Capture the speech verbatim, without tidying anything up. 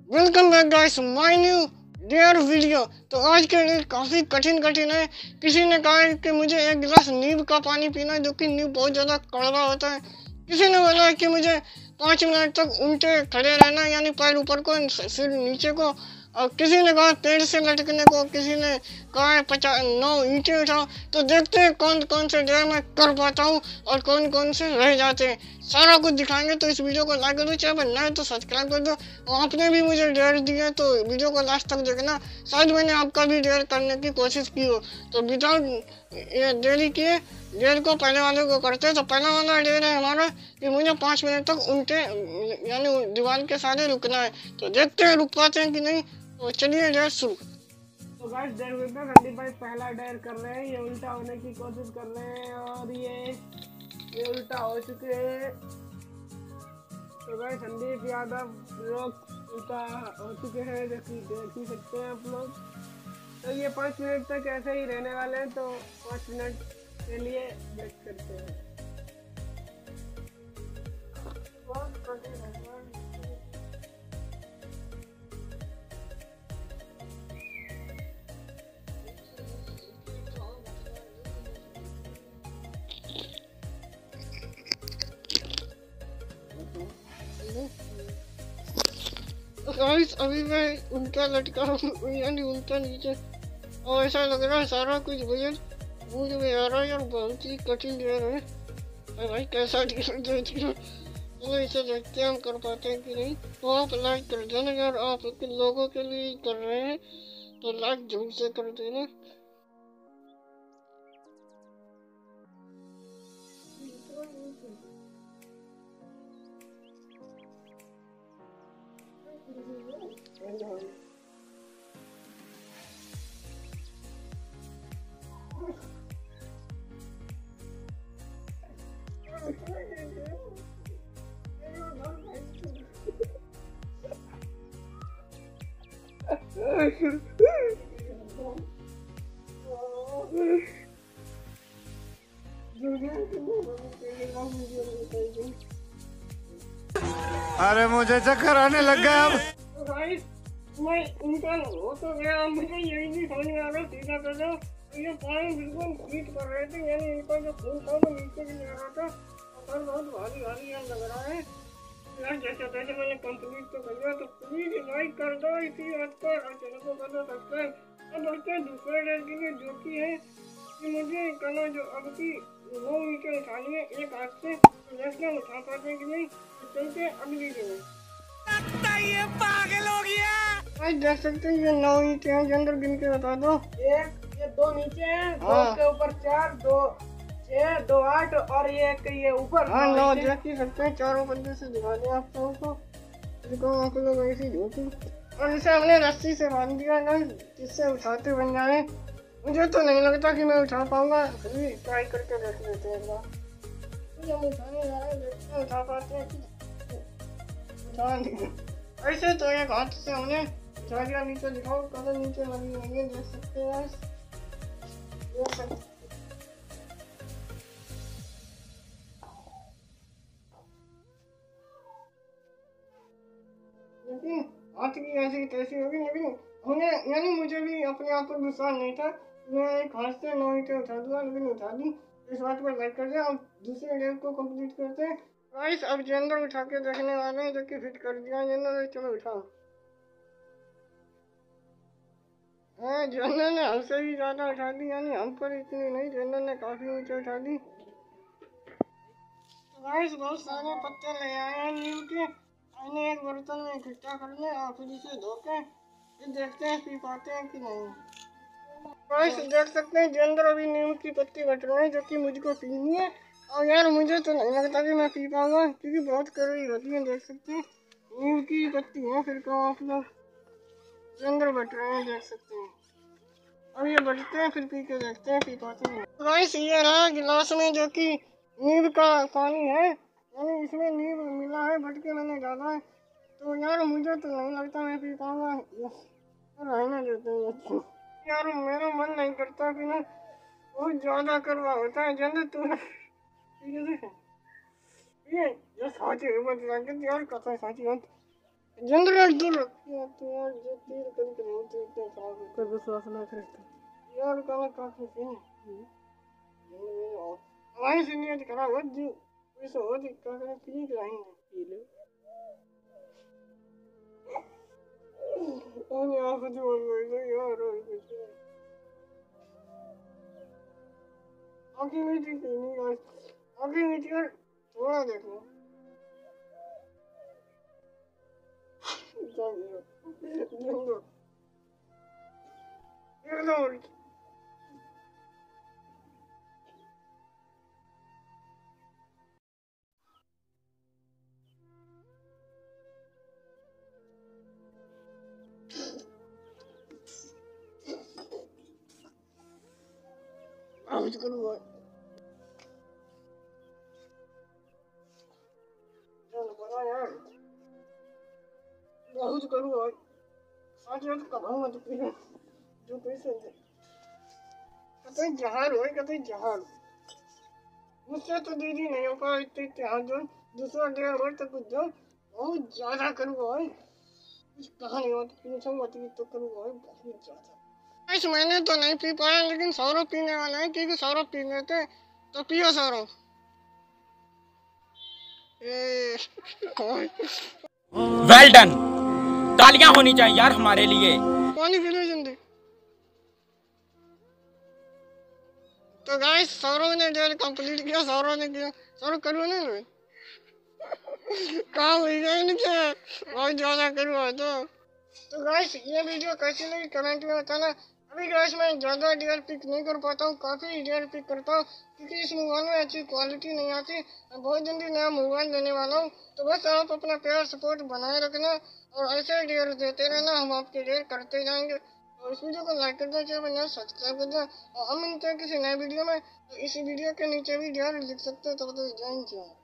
Welcome back guys my new dare video. तो आज के लिए काफ़ी कठिन कठिन है। किसी ने कहा है कि मुझे एक गिलास नींब का पानी पीना है, जो कि नींब बहुत ज़्यादा कड़वा होता है। किसी ने बोला है कि मुझे पाँच मिनट तक उल्टे खड़े रहना, यानी पैर ऊपर को सिर नीचे को। और किसी ने कहा पेड़ से लटकने को, किसी ने कहा है पचास नौ ईंटें उठाओ। तो देखते हैं कौन कौन से डेयर मैं कर पाता हूँ और कौन कौन से रह जाते हैं। सारा कुछ दिखाएंगे, तो इस वीडियो को लाइक कर दो, चाहे नए तो सब्सक्राइब कर दो। और आपने भी मुझे डेयर दिया तो वीडियो को लास्ट तक देखना, शायद मैंने आपका भी डेयर करने की कोशिश की हो। तो विदाउट देरी किए डेयर को पहले वाले को करते हैं। तो पहला वाला डेयर है हमारा कि मुझे पाँच मिनट तक उल्टे यानी दीवार के सारे रुकना है। तो देखते हैं रुक पाते हैं कि नहीं। तो चलिए डेयर शुरू। तो गाइस डेयर में संदीप भाई पहला डेयर कर रहे हैं, ये उल्टा होने की कोशिश कर रहे हैं और ये ये उल्टा हो चुके हैं। तो गाइस संदीप यादव लोग उल्टा हो चुके हैं, जो कि देख ही सकते हैं आप लोग। तो ये पाँच मिनट तक ऐसे ही रहने वाले हैं, तो पाँच मिनट के लिए वेट करते हैं। बहुत कठिन है। गाइस अभी मैं उल्टा लटका हूँ, यानी उल्टा नीचे, और ऐसा लग रहा है सारा कुछ वजन मुझ में आ रहा है। और बहुत ही कठिन डेयर है। अरे भाई कैसा डेयर दे दिया। चलो इसे देखते हैं हम कर पाते हैं कि नहीं। तो आप लाइक कर देना यार, आप लोगों के लिए ही कर रहे हैं, तो लाइक जरूर से कर देना। अरे मुझे चक्कर आने लग गया अब। मैं इनका हो तो गया, मुझे यही नहीं समझ में आ रहा सीधा कर दो। ये पानी बिल्कुल फीट कर रहे थे, यानी इनका जो खून था वो नीचे भी आ रहा था और बहुत भारी भारी यार लग रहा है यार। जैसे तैसे मैंने कंप्लीट तो कर दिया। तो प्लीज लाइक कर दो इसी बात पर, और चैनल को कर दो सब्सक्राइब। अब बढ़ते हैं दूसरे डेयर के लिए, जो कि है कि मुझे करना जो अब की नौ ईंटें उठानी है एक हाथ से। देखते हैं उठा पाते हैं कि नहीं। तो चलते अगली जगह। ये पागल हो गया। आज देख सकते हैं ये नौ ईंटें हैं, जनरल गिन के बता दो। एक ये दो नीचे हैं, दो हाँ। के ऊपर चार, दो छह, दो आठ और ये एक ये ऊपर। हाँ नौ देख ही सकते हैं, चारों बंदे से दिखा दें आप लोगों को। देखो आप लोग ऐसी झूठी, और इसे हमने रस्सी से बांध दिया ना, जिससे उठाते बन जाए। मुझे तो नहीं लगता कि मैं उठा पाऊंगा, फिर भी ट्राई करके देख लेते हैं एक बार। हम उठाने जा रहे हैं, देखते हैं उठा पाते हैं कि उठा नहीं। ऐसे तो एक हाथ से हमने उठा दिया। नीचे दिखाओ कदम नीचे लगी हुई है, देख सकते हैं देख सकते। लेकिन हाथ की ऐसी तैसी होगी, लेकिन उन्हें यानी मुझे भी अपने आप पर विश्वास नहीं था। मैं एक हाथ से नौ ईंटें उठा दूंगा, लेकिन उठा दी। इस बात पर लाइक कर दिया। अब दूसरे लेवल को कंप्लीट करते हैं। गाइस अब जनरल उठा के देखने वाले हैं, जो कि फिट कर दिया जनरल। चलो उठाओ। हाँ जनरल ने हमसे भी ज़्यादा उठा दी, यानी हम पर इतनी नहीं, जनरल ने काफ़ी ऊँचे उठा दी। गाइस बहुत सारे पत्ते ले आए हैं नीम के, इन्हें एक बर्तन में इकट्ठा कर लें और फिर इसे धो के फिर देखते हैं पी पाते हैं कि नहीं। गाइस देख सकते हैं जनरल अभी नीम की पत्ती बट रहे हैं, जो कि मुझको पीनी है। और यार मुझे तो नहीं लगता कि मैं पी पाऊंगा, क्योंकि बहुत कड़वी होती है। देख सकते हैं नीम की पत्ती है, फिर कहो आप लोग। जनरल बट रहे हैं, देख सकते हैं। अब ये बटते हैं, फिर पी के देखते हैं पी पाते हैं। गाइस ये रहा गिलास में, जो कि नींब का पानी है, यानी इसमें नींब मिला है, भट के मैंने डाला है। तो यार मुझे तो नहीं लगता मैं पी पाऊंगा, रहने देते हैं। यार मेरा मन नहीं करता कि ना बहुत ज़्यादा करवा होता है। जल्द तू ये जो साथी है मत लगे यार, कथा साथी मत जनरल दूर रखिए तो यार जो तीर करके नहीं तो इतने खराब है। कोई विश्वास ना करता यार कल काफी पीने हमारी से नियत खराब है जो वैसे हो दिक्कत है पी के आएंगे पी लो और यार कुछ बोल रहे थे यार और कुछ आगे मीटिंग पीनी है आगे मीटिंग थोड़ा देखो चलो चलो आउट करो भाई चलो बना यार बहुत करो भाई आज रात कमाऊं मत पीना जो पैसे दे कतई जहार होए कतई जहार मुझसे तो दीदी नहीं हो पा इतने इतने हाथ जो दूसरा डेढ़ वर्ष तक कुछ जो बहुत ज्यादा करूँ भाई कुछ कहा नहीं होती पूछो मत तो करूँ भाई बहुत ज्यादा इस महीने तो नहीं पी पाया लेकिन सौरभ पीने वाला है क्योंकि सौरभ पीने थे तो पियो सौरभ वेल डन तालियां होनी चाहिए यार हमारे लिए पानी पी लो जल्दी तो गाइस सौरभ ने डेल कंप्लीट किया सौरभ ने किया सौरभ करो ना लो काम ही गए इनके बहुत ज्यादा करो तो तो गाइस ये वीडियो कैसी लगी कमेंट में बताना अभी गाइस मैं ज़्यादा डियर पिक नहीं कर पाता हूँ काफ़ी डियर पिक करता हूँ क्योंकि इस मोबाइल में अच्छी क्वालिटी नहीं आती मैं बहुत जल्दी नया मोबाइल लेने वाला हूँ तो बस आप अपना प्यार सपोर्ट बनाए रखना और ऐसे डियर देते रहना हम आपके डियर करते जाएंगे और इस वीडियो को लाइक कर दें चैनल को सब्सक्राइब कर दें और हम मिलते हैं किसी नए वीडियो में तो इस वीडियो के नीचे भी डियर लिख सकते हो तो जय हिंद।